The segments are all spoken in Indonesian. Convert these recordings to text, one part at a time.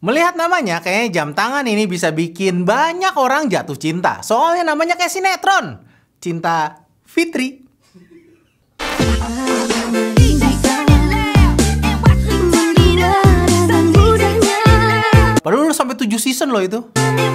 Melihat namanya, kayaknya jam tangan ini bisa bikin banyak orang jatuh cinta. Soalnya namanya kayak sinetron. Cinta Fitri. Padahal udah sampai 7 season loh itu.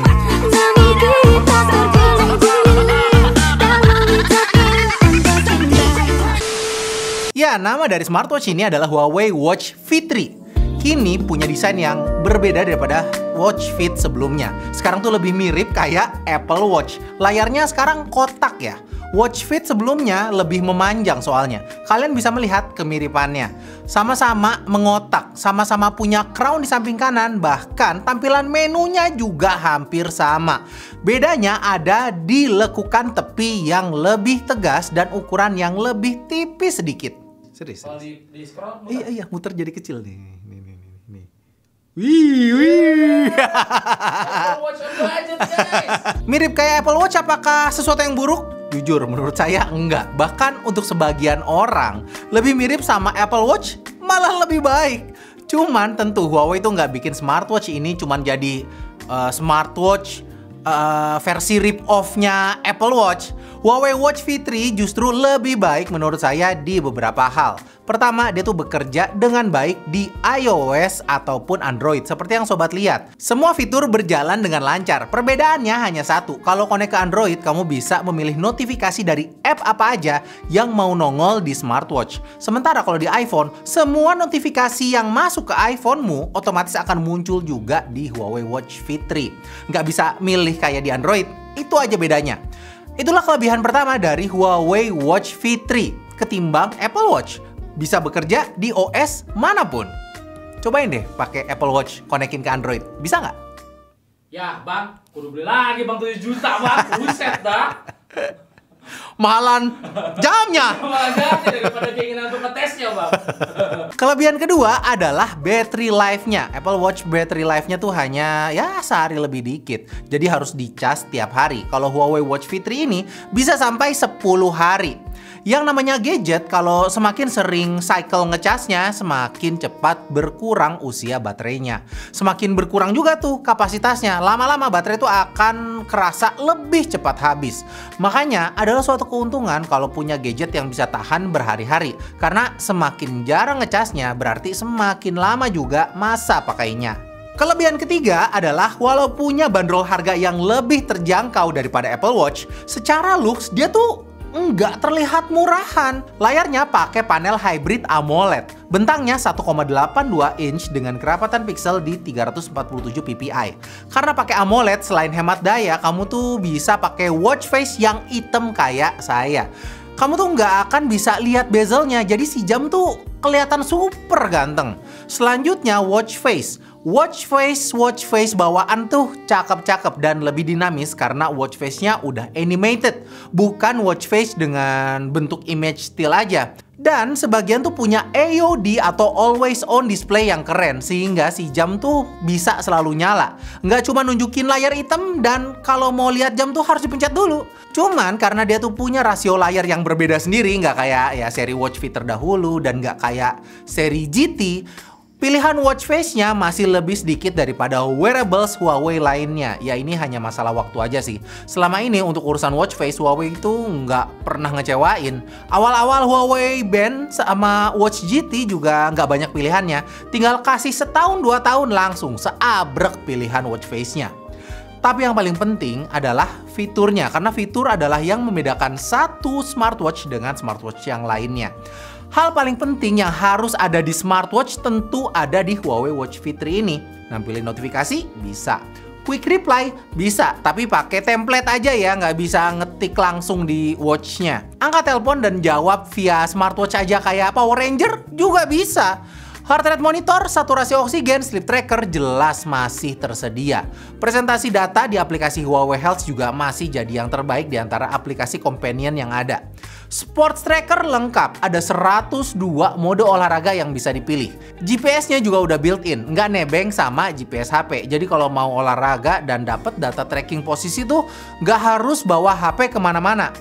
Ya, nama dari smartwatch ini adalah Huawei Watch Fit3. Kini punya desain yang berbeda daripada Watch Fit sebelumnya. Sekarang tuh lebih mirip kayak Apple Watch. Layarnya sekarang kotak ya. Watch Fit sebelumnya lebih memanjang soalnya. Kalian bisa melihat kemiripannya. Sama-sama mengotak, sama-sama punya crown di samping kanan, bahkan tampilan menunya juga hampir sama. Bedanya ada di lekukan tepi yang lebih tegas dan ukuran yang lebih tipis sedikit. Serius. Kalau di scroll muter. Iya, muter jadi kecil nih. Nih. Wih. Apple Watch on budget, guys. Mirip kayak Apple Watch, apakah sesuatu yang buruk? Jujur, menurut saya enggak. Bahkan untuk sebagian orang, lebih mirip sama Apple Watch malah lebih baik. Cuman tentu Huawei itu nggak bikin smartwatch ini cuman jadi smartwatch versi rip-off-nya Apple Watch. Huawei Watch Fit3 justru lebih baik menurut saya di beberapa hal. Pertama, dia tuh bekerja dengan baik di iOS ataupun Android. Seperti yang sobat lihat, semua fitur berjalan dengan lancar. Perbedaannya hanya satu, kalau connect ke Android, kamu bisa memilih notifikasi dari app apa aja yang mau nongol di smartwatch. Sementara kalau di iPhone, semua notifikasi yang masuk ke iPhone-mu otomatis akan muncul juga di Huawei Watch Fit3. Nggak bisa milih kayak di Android, itu aja bedanya. Itulah kelebihan pertama dari Huawei Watch Fit3 ketimbang Apple Watch. Bisa bekerja di OS manapun. Cobain deh pakai Apple Watch konekin ke Android. Bisa nggak? Ya bang, kudu beli lagi bang 7 juta bang. Buset dah. Mahalan jamnya. Malah ganti daripada keinginan untuk ngetesnya bang. Kelebihan kedua adalah battery life-nya. Apple Watch battery life-nya tuh hanya ya sehari lebih dikit. Jadi harus dicas tiap hari. Kalau Huawei Watch Fit3 ini bisa sampai 10 hari. Yang namanya gadget, kalau semakin sering cycle ngecasnya, semakin cepat berkurang usia baterainya. Semakin berkurang juga tuh kapasitasnya. Lama-lama baterai itu akan kerasa lebih cepat habis. Makanya adalah suatu keuntungan kalau punya gadget yang bisa tahan berhari-hari. Karena semakin jarang ngecasnya, berarti semakin lama juga masa pakainya. Kelebihan ketiga adalah walau punya bandrol harga yang lebih terjangkau daripada Apple Watch, secara looks dia tuh nggak terlihat murahan. Layarnya pakai panel hybrid AMOLED. Bentangnya 1,82 inch dengan kerapatan pixel di 347 ppi. Karena pakai AMOLED, selain hemat daya, kamu tuh bisa pakai watch face yang hitam kayak saya. Kamu tuh nggak akan bisa lihat bezelnya, jadi si jam tuh kelihatan super ganteng. Selanjutnya watch face. Watch face bawaan tuh cakep-cakep dan lebih dinamis karena watch face-nya udah animated, bukan watch face dengan bentuk image still aja. Dan sebagian tuh punya AOD atau always on display yang keren, sehingga si jam tuh bisa selalu nyala. Nggak cuma nunjukin layar hitam, dan kalau mau lihat jam tuh harus dipencet dulu. Cuman karena dia tuh punya rasio layar yang berbeda sendiri, nggak kayak ya seri Watch Fit terdahulu dan nggak kayak seri GT, pilihan watch face-nya masih lebih sedikit daripada wearables Huawei lainnya. Ya ini hanya masalah waktu aja sih. Selama ini untuk urusan watch face, Huawei itu nggak pernah ngecewain. Awal-awal Huawei Band sama Watch GT juga nggak banyak pilihannya. Tinggal kasih setahun 2 tahun langsung seabrek pilihan watch face-nya. Tapi yang paling penting adalah fiturnya. Karena fitur adalah yang membedakan satu smartwatch dengan smartwatch yang lainnya. Hal paling penting yang harus ada di smartwatch tentu ada di Huawei Watch Fit3 ini. Nampilin notifikasi? Bisa. Quick reply? Bisa, tapi pakai template aja ya, nggak bisa ngetik langsung di watchnya. Angkat telepon dan jawab via smartwatch aja kayak Power Ranger? Juga bisa. Heart rate monitor, saturasi oksigen, sleep tracker jelas masih tersedia. Presentasi data di aplikasi Huawei Health juga masih jadi yang terbaik di antara aplikasi companion yang ada. Sports tracker lengkap, ada 102 mode olahraga yang bisa dipilih. GPS-nya juga udah built-in, nggak nebeng sama GPS HP. Jadi kalau mau olahraga dan dapat data tracking posisi tuh nggak harus bawa HP kemana-mana.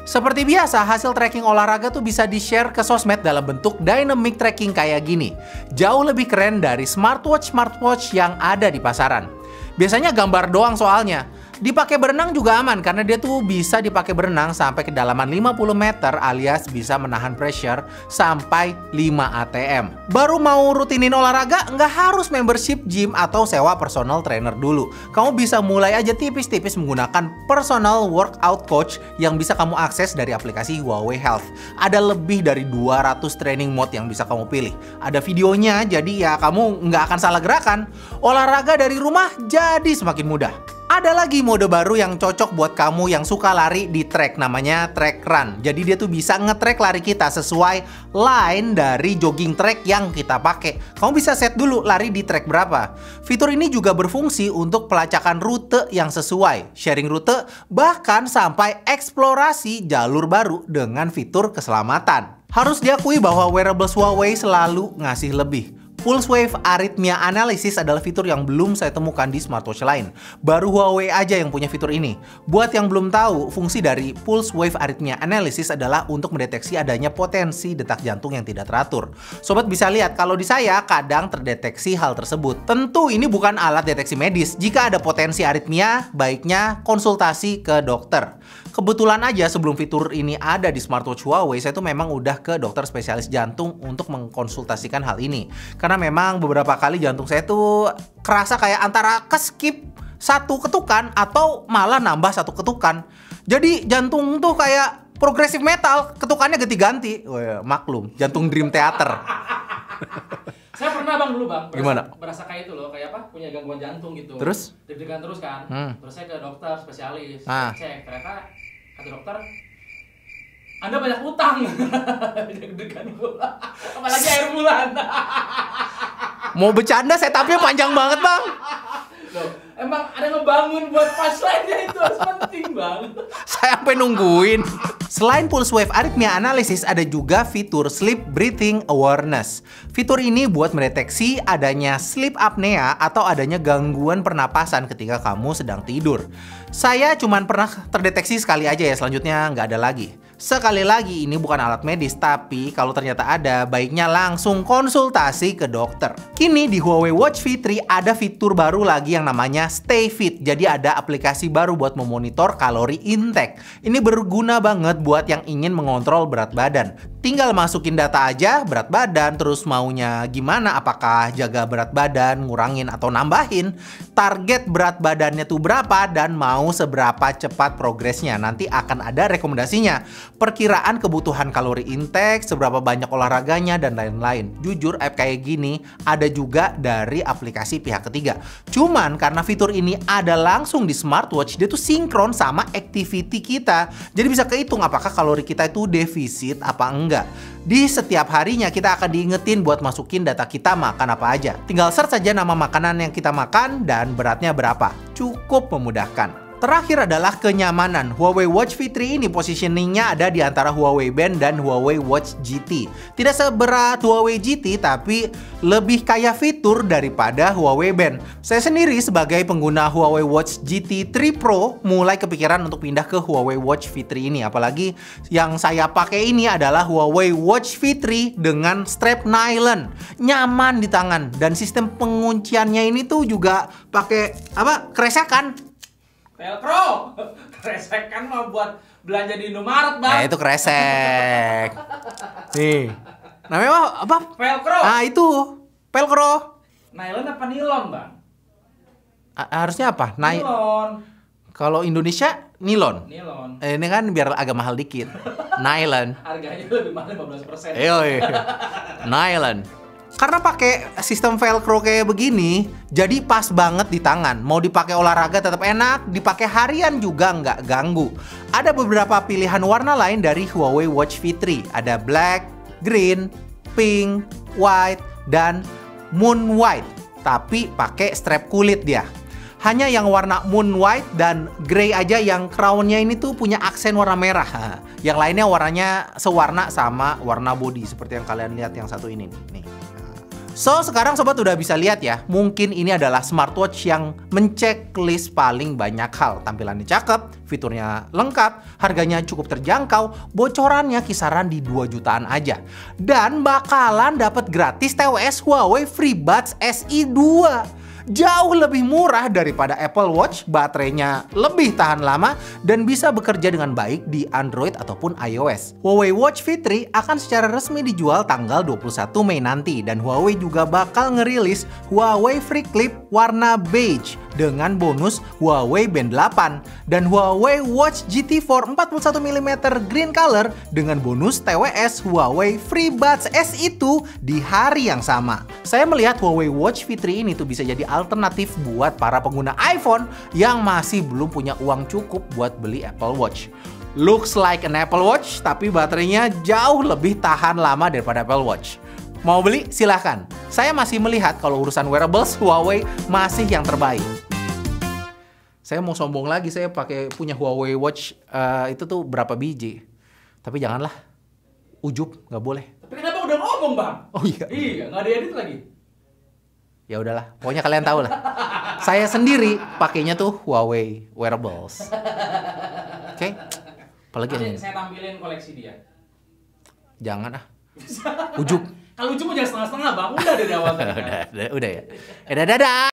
Seperti biasa, hasil tracking olahraga tuh bisa di-share ke sosmed dalam bentuk dynamic tracking kayak gini. Jauh lebih keren dari smartwatch yang ada di pasaran. Biasanya gambar doang soalnya. Dipakai berenang juga aman karena dia tuh bisa dipakai berenang sampai kedalaman 50 meter alias bisa menahan pressure sampai 5 ATM. Baru mau rutinin olahraga nggak harus membership gym atau sewa personal trainer dulu. Kamu bisa mulai aja tipis-tipis menggunakan personal workout coach yang bisa kamu akses dari aplikasi Huawei Health. Ada lebih dari 200 training mode yang bisa kamu pilih. Ada videonya jadi ya kamu nggak akan salah gerakan. Olahraga dari rumah jadi semakin mudah. Ada lagi mode baru yang cocok buat kamu yang suka lari di track, namanya track run. Jadi dia tuh bisa nge-track lari kita sesuai line dari jogging track yang kita pakai. Kamu bisa set dulu lari di track berapa. Fitur ini juga berfungsi untuk pelacakan rute yang sesuai, sharing rute, bahkan sampai eksplorasi jalur baru dengan fitur keselamatan. Harus diakui bahwa wearables Huawei selalu ngasih lebih. Pulse Wave Arrhythmia Analysis adalah fitur yang belum saya temukan di smartwatch lain. Baru Huawei aja yang punya fitur ini. Buat yang belum tahu, fungsi dari Pulse Wave Arrhythmia Analysis adalah untuk mendeteksi adanya potensi detak jantung yang tidak teratur. Sobat bisa lihat kalau di saya kadang terdeteksi hal tersebut. Tentu ini bukan alat deteksi medis. Jika ada potensi aritmia, baiknya konsultasi ke dokter. Kebetulan aja sebelum fitur ini ada di smartwatch Huawei, saya tuh memang udah ke dokter spesialis jantung untuk mengkonsultasikan hal ini. Karena memang beberapa kali jantung saya tuh kerasa kayak antara keskip satu ketukan atau malah nambah satu ketukan. Jadi jantung tuh kayak progressive metal, ketukannya ganti-ganti. Wah, maklum, jantung Dream Theater. Saya pernah bang dulu bang, Gimana? berasa kayak itu loh, kayak apa, punya gangguan jantung gitu. Terus? Deg-degan terus kan. Terus saya ke dokter spesialis, cek, ternyata kata dokter, Anda banyak utang. Deg-degan pula. Apalagi air bulan. Mau bercanda setupnya panjang banget bang. Loh, emang ada ngebangun buat punchline-nya itu harus penting bang. Saya sampai nungguin. Selain Pulse Wave Arrhythmia Analysis, ada juga fitur Sleep Breathing Awareness. Fitur ini buat mendeteksi adanya sleep apnea atau adanya gangguan pernapasan ketika kamu sedang tidur. Saya cuman pernah terdeteksi sekali aja ya, selanjutnya nggak ada lagi. Sekali lagi, ini bukan alat medis, tapi kalau ternyata ada, baiknya langsung konsultasi ke dokter. Kini di Huawei Watch V3 ada fitur baru lagi yang namanya Stay Fit. Jadi ada aplikasi baru buat memonitor kalori intake. Ini berguna banget buat yang ingin mengontrol berat badan. Tinggal masukin data aja, berat badan, terus maunya gimana, apakah jaga berat badan, ngurangin atau nambahin, target berat badannya tuh berapa, dan mau seberapa cepat progresnya. Nanti akan ada rekomendasinya. Perkiraan kebutuhan kalori intake, seberapa banyak olahraganya, dan lain-lain. Jujur, app kayak gini ada juga dari aplikasi pihak ketiga. Cuman karena fitur ini ada langsung di smartwatch, dia tuh sinkron sama activity kita. Jadi bisa kehitung apakah kalori kita itu defisit apa enggak. Di setiap harinya kita akan diingetin buat masukin data kita makan apa aja. Tinggal search saja nama makanan yang kita makan dan beratnya berapa. Cukup memudahkan. Terakhir adalah kenyamanan. Huawei Watch V3 ini positioningnya ada di antara Huawei Band dan Huawei Watch GT. Tidak seberat Huawei GT, tapi lebih kaya fitur daripada Huawei Band. Saya sendiri sebagai pengguna Huawei Watch GT 3 Pro mulai kepikiran untuk pindah ke Huawei Watch V3 ini. Apalagi yang saya pakai ini adalah Huawei Watch V3 dengan strap nylon. Nyaman di tangan, dan sistem pengunciannya ini tuh juga pakai kresekan. Velcro, kresek kan mah buat belanja di Indomaret bang. Itu kresek. Nih, namanya apa? Velcro. Ah itu, velcro. Nylon apa nilon bang? Harusnya apa? Nilon. Kalau Indonesia nilon. Nilon. Ini kan biar agak mahal dikit. Nylon. Harganya lebih mahal 15%. Nylon. Karena pakai sistem velcro kayak begini, jadi pas banget di tangan. Mau dipakai olahraga tetap enak, dipakai harian juga nggak ganggu. Ada beberapa pilihan warna lain dari Huawei Watch V3. Ada black, green, pink, white, dan moon white. Tapi pakai strap kulit dia. Hanya yang warna moon white dan grey aja yang crownnya ini tuh punya aksen warna merah. Yang lainnya warnanya sewarna sama warna body, seperti yang kalian lihat yang satu ini nih. So, sekarang sobat udah bisa lihat ya, mungkin ini adalah smartwatch yang menceklis paling banyak hal. Tampilannya cakep, fiturnya lengkap, harganya cukup terjangkau, bocorannya kisaran di 2 jutaan aja. Dan bakalan dapat gratis TWS Huawei FreeBuds SE 2. Jauh lebih murah daripada Apple Watch, baterainya lebih tahan lama, dan bisa bekerja dengan baik di Android ataupun iOS. Huawei Watch V3 akan secara resmi dijual tanggal 21 Mei nanti, dan Huawei juga bakal ngerilis Huawei Free Clip warna beige dengan bonus Huawei Band 8 dan Huawei Watch GT4 41mm green color dengan bonus TWS Huawei FreeBuds SE 2 di hari yang sama. Saya melihat Huawei Watch V3 ini tuh bisa jadi alternatif buat para pengguna iPhone yang masih belum punya uang cukup buat beli Apple Watch. Looks like an Apple Watch, tapi baterainya jauh lebih tahan lama daripada Apple Watch. Mau beli? Silahkan. Saya masih melihat kalau urusan wearables, Huawei masih yang terbaik. Saya mau sombong lagi, saya punya Huawei Watch itu tuh berapa biji. Tapi janganlah, ujub, nggak boleh. Tapi kenapa udah ngomong, Bang? Oh iya. Iya, nggak ada edit lagi. Ya udahlah, pokoknya kalian tahu lah. Saya sendiri pakainya tuh Huawei wearables. Oke? Apalagi nanti ini? Saya tampilin koleksi dia. Jangan ah. Ujub. Kalau ujub jangan setengah-setengah, Bang. Udah dari awal. Udah ya. Dadah.